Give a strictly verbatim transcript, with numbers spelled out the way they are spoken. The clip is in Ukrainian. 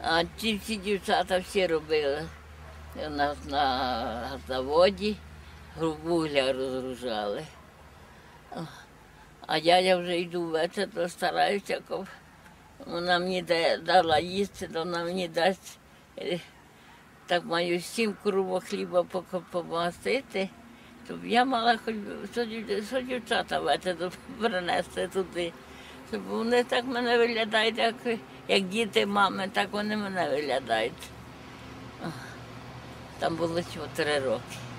А ці всі дівчата всі робили. У нас на заводі вугля розгружали. А я вже йду ввечері, то стараюся, коли вона мені дала їсти, то вона мені дасть, так маю сім коробок хліба помастити, щоб я мала хоч що дівчата ввечері принести туди. Щоб вони так мене виглядають, як, як діти мами, так вони мене виглядають. Там було чотири роки.